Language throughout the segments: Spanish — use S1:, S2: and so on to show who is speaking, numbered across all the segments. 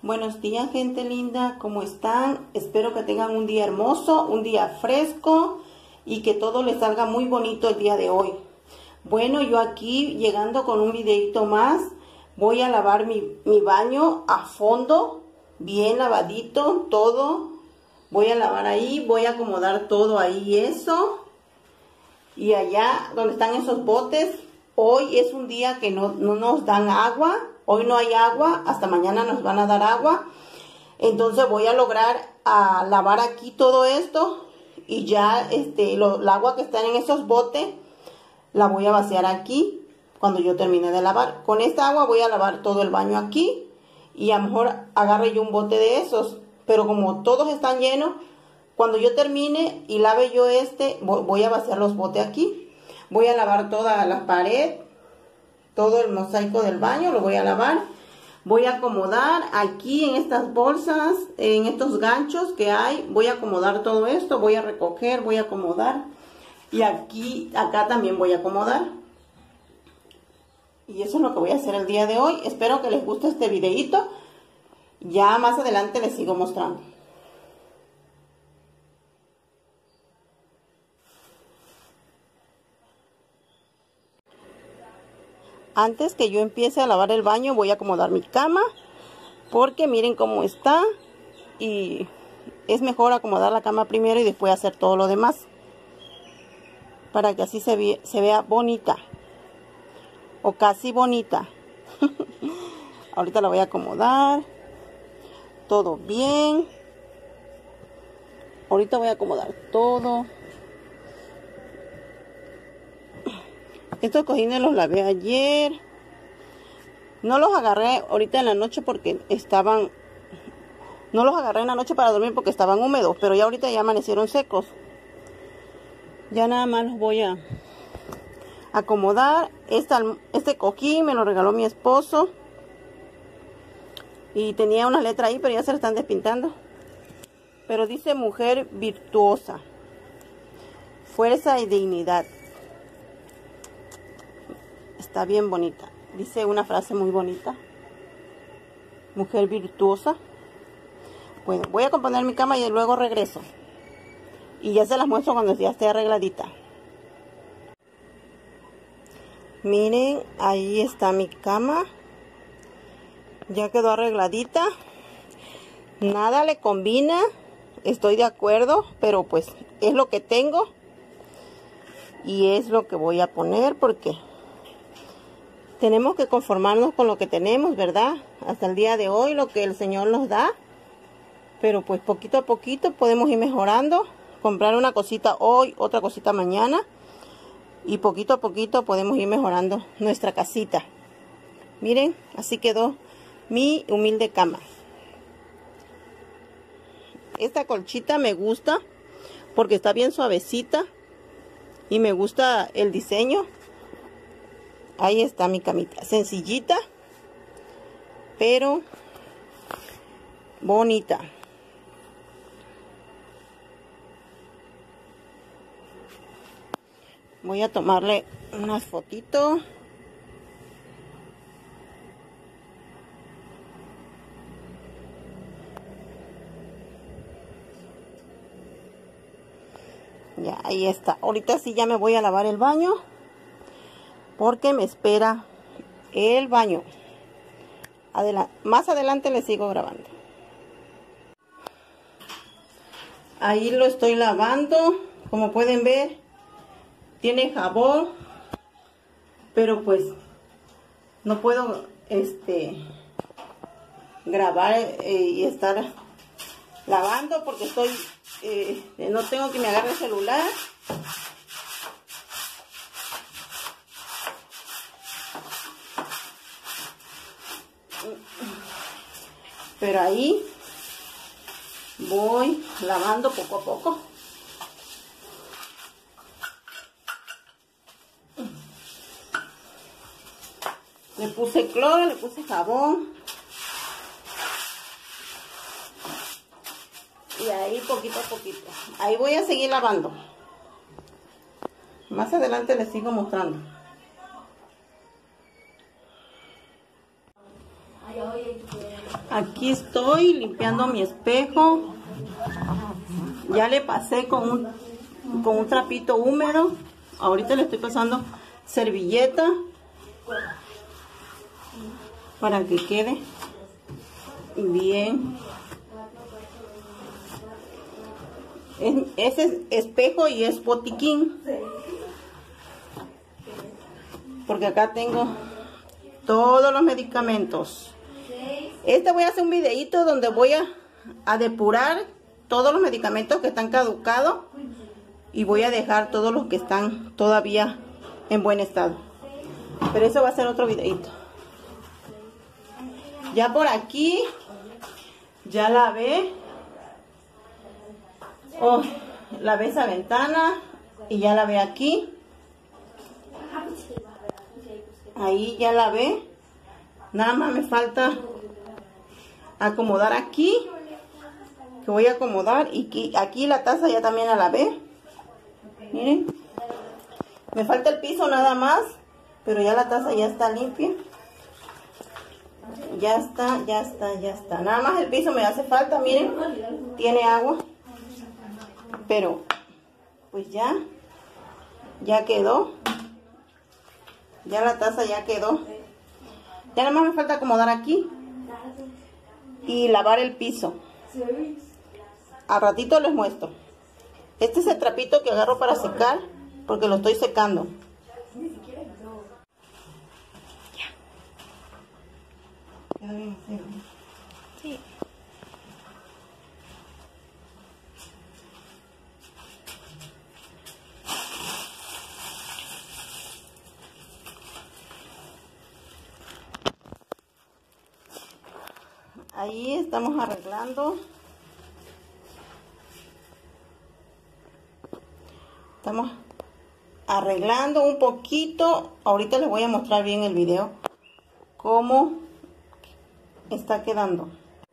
S1: Buenos días, gente linda, ¿cómo están? Espero que tengan un día hermoso, un día fresco y que todo les salga muy bonito el día de hoy. Bueno, yo aquí llegando con un videito más, voy a lavar mi baño a fondo, bien lavadito, todo. Voy a lavar ahí, voy a acomodar todo ahí, eso. Y allá donde están esos botes, hoy es un día que no nos dan agua. Hoy no hay agua, hasta mañana nos van a dar agua. Entonces voy a lograr lavar aquí todo esto. Y ya el agua que está en esos botes, la voy a vaciar aquí cuando yo termine de lavar. Con esta agua voy a lavar todo el baño aquí. Y a lo mejor agarre yo un bote de esos. Pero como todos están llenos, cuando yo termine y lave yo voy a vaciar los botes aquí. Voy a lavar toda la pared. Todo el mosaico del baño lo voy a lavar. Voy a acomodar aquí en estas bolsas, en estos ganchos que hay. Voy a acomodar todo esto. Voy a recoger, voy a acomodar. Y acá también voy a acomodar. Y eso es lo que voy a hacer el día de hoy. Espero que les guste este videito. Ya más adelante les sigo mostrando. Antes que yo empiece a lavar el baño, voy a acomodar mi cama. Porque miren cómo está. Y es mejor acomodar la cama primero y después hacer todo lo demás. Para que así se vea bonita. O casi bonita. Ahorita la voy a acomodar. Todo bien. Ahorita voy a acomodar todo. Estos cojines los lavé ayer. No los agarré ahorita en la noche porque estaban... No los agarré en la noche para dormir porque estaban húmedos. Pero ya ahorita ya amanecieron secos. Ya nada más los voy a acomodar. Este cojín me lo regaló mi esposo. Y tenía una letra ahí, pero ya se la están despintando. Pero dice mujer virtuosa. Fuerza y dignidad. Está bien bonita. Dice una frase muy bonita. Mujer virtuosa. Bueno, voy a componer mi cama y luego regreso. Y ya se las muestro cuando ya esté arregladita. Miren, ahí está mi cama. Ya quedó arregladita. Nada le combina. Estoy de acuerdo, pero pues es lo que tengo. Y es lo que voy a poner porque... tenemos que conformarnos con lo que tenemos, ¿verdad? Hasta el día de hoy, lo que el Señor nos da. Pero pues poquito a poquito podemos ir mejorando. Comprar una cosita hoy, otra cosita mañana. Y poquito a poquito podemos ir mejorando nuestra casita. Miren, así quedó mi humilde cama. Esta colchita me gusta porque está bien suavecita. Y me gusta el diseño. Ahí está mi camita, sencillita, pero bonita. Voy a tomarle unas fotitos. Ya, ahí está. Ahorita sí ya me voy a lavar el baño. Porque me espera el baño. Más adelante les sigo grabando. Ahí lo estoy lavando. Como pueden ver, tiene jabón. Pero pues no puedo grabar y estar lavando porque estoy... no tengo que me agarre el celular. Pero ahí voy lavando poco a poco. Le puse cloro, le puse jabón. Y ahí poquito a poquito. Ahí voy a seguir lavando. Más adelante les sigo mostrando. Aquí estoy limpiando mi espejo. Ya le pasé con un trapito húmedo. Ahorita le estoy pasando servilleta para que quede bien. Ese espejo y es botiquín, porque acá tengo todos los medicamentos. Voy a hacer un videito donde voy a depurar todos los medicamentos que están caducados y voy a dejar todos los que están todavía en buen estado. Pero eso va a ser otro videito. Ya por aquí ya lavé. Lavé esa ventana y ya lavé aquí. Ahí ya lavé. Nada más me falta acomodar aquí, que voy a acomodar, y aquí la taza ya también la lavé. Miren, me falta el piso nada más, pero ya la taza ya está limpia. Ya está. Nada más el piso me hace falta, miren, tiene agua, pero pues ya quedó. Ya la taza ya quedó. Ya nada más me falta acomodar aquí y lavar el piso. Al ratito les muestro. Este es el trapito que agarro para secar, porque lo estoy secando. ¿Queda bien? Sí. Ahí estamos arreglando. Estamos arreglando un poquito. Ahorita les voy a mostrar bien el video cómo está quedando.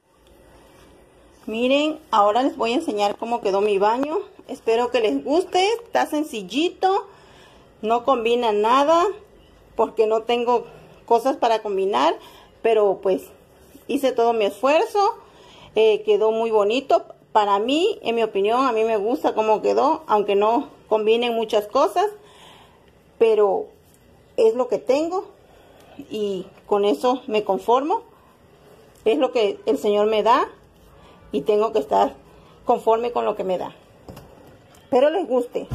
S1: Miren, ahora les voy a enseñar cómo quedó mi baño. Espero que les guste. Está sencillito, no combina nada porque no tengo cosas para combinar, pero pues hice todo mi esfuerzo. Quedó muy bonito. Para mí, en mi opinión, a mí me gusta cómo quedó, aunque no combinen muchas cosas, pero es lo que tengo y con eso me conformo. Es lo que el Señor me da y tengo que estar conforme con lo que me da. Espero les guste.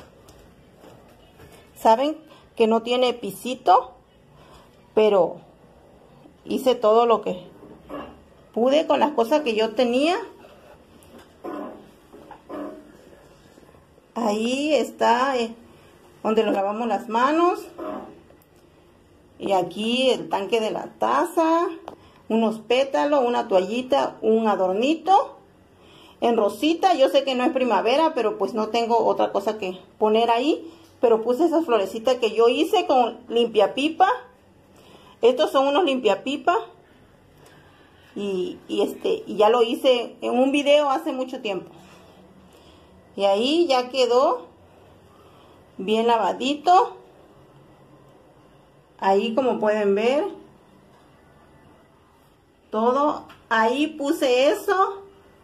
S1: Saben que no tiene pisito, pero hice todo lo que pude con las cosas que yo tenía. Ahí está donde nos lavamos las manos. Y aquí el tanque de la taza, unos pétalos, una toallita, un adornito en rosita. Yo sé que no es primavera, pero pues no tengo otra cosa que poner ahí. Pero puse esas florecitas que yo hice con limpiapipa. Estos son unos limpiapipa. Y ya lo hice en un video hace mucho tiempo. Y ahí ya quedó bien lavadito. Ahí, como pueden ver, todo. Ahí puse eso.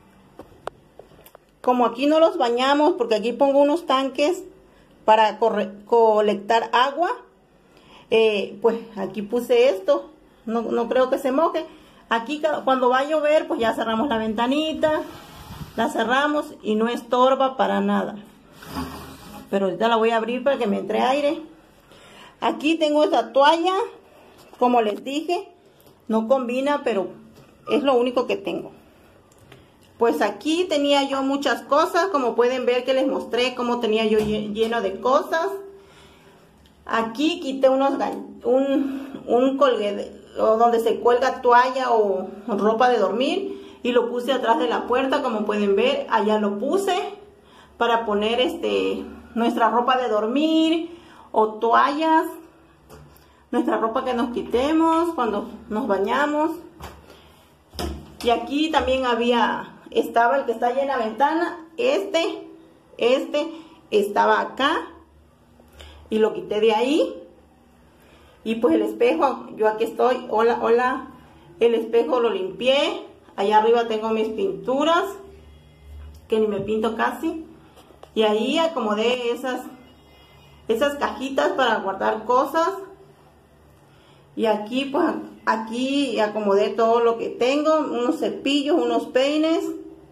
S1: Como aquí no los bañamos, porque aquí pongo unos tanques para colectar agua, pues aquí puse esto. No creo que se moje. Aquí cuando va a llover, pues ya cerramos la ventanita. La cerramos y no estorba para nada. Pero ahorita la voy a abrir para que me entre aire. Aquí tengo esta toalla. Como les dije, no combina, pero es lo único que tengo. Pues aquí tenía yo muchas cosas. Como pueden ver que les mostré cómo tenía yo lleno de cosas. Aquí quité un colguete donde se cuelga toalla o ropa de dormir. Y lo puse atrás de la puerta, como pueden ver. Allá lo puse para poner nuestra ropa de dormir o toallas. Nuestra ropa que nos quitemos cuando nos bañamos. Y aquí también estaba el que está allá en la ventana. Este estaba acá. Y lo quité de ahí. Y pues el espejo, yo aquí estoy. Hola, hola. El espejo lo limpié. Allá arriba tengo mis pinturas, que ni me pinto casi. Y ahí acomodé esas cajitas para guardar cosas. Y aquí, pues, aquí acomodé todo lo que tengo. Unos cepillos, unos peines.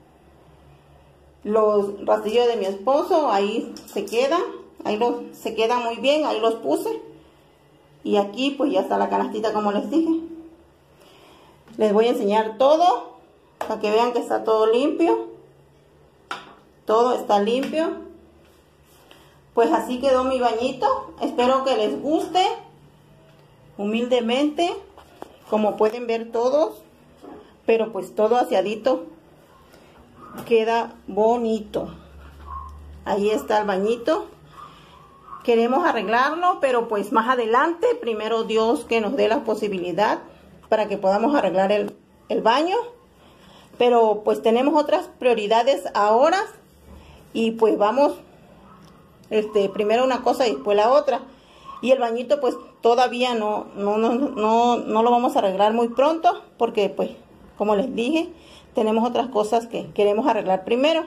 S1: Los rastrillos de mi esposo, ahí se quedan. Se quedan muy bien, ahí los puse. Y aquí, pues, ya está la canastita, como les dije. Les voy a enseñar todo, para que vean que está todo limpio. Todo está limpio. Pues así quedó mi bañito. Espero que les guste. Humildemente, como pueden ver todos, pero pues todo aseadito, queda bonito. Ahí está el bañito. Queremos arreglarlo, pero pues más adelante, primero Dios que nos dé la posibilidad para que podamos arreglar el baño. Pero pues tenemos otras prioridades ahora y pues vamos, primero una cosa y después la otra. Y el bañito pues todavía no lo vamos a arreglar muy pronto, porque pues como les dije, tenemos otras cosas que queremos arreglar primero.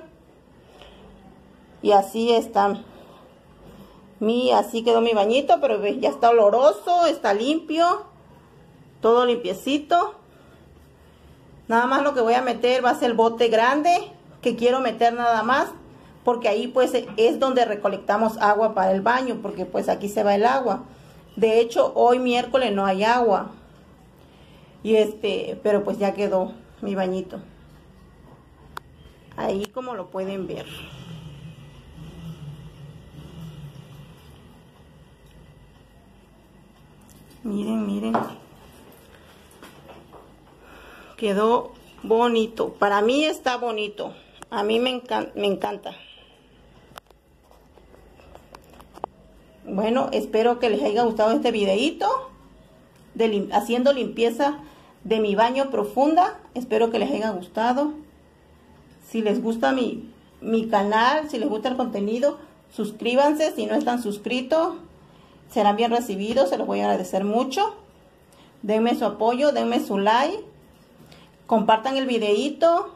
S1: Y así está así quedó mi bañito, pero ya está oloroso, está limpio, todo limpiecito. Nada más lo que voy a meter va a ser el bote grande, que quiero meter nada más, porque ahí pues es donde recolectamos agua para el baño, porque pues aquí se va el agua. De hecho, hoy miércoles no hay agua. Y pero pues ya quedó mi bañito. Ahí como lo pueden ver. Miren, miren. Quedó bonito. Para mí está bonito. A mí me encanta. Bueno, espero que les haya gustado este videito de haciendo limpieza de mi baño profunda. Espero que les haya gustado. Si les gusta mi canal, si les gusta el contenido, suscríbanse. Si no están suscritos, serán bien recibidos. Se los voy a agradecer mucho. Denme su apoyo, denme su like. Compartan el videito.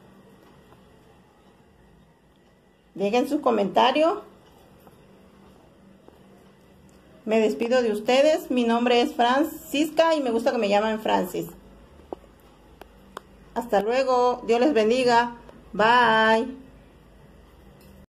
S1: Dejen sus comentarios. Me despido de ustedes. Mi nombre es Francisca y me gusta que me llamen Francis. Hasta luego. Dios les bendiga. Bye.